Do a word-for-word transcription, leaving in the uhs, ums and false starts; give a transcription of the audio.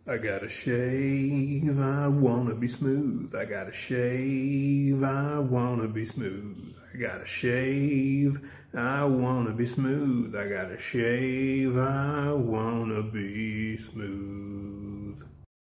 I gotta shave, I wanna be smooth. I gotta shave, I wanna be smooth. I gotta shave, I wanna be smooth. I gotta shave, I wanna be smooth.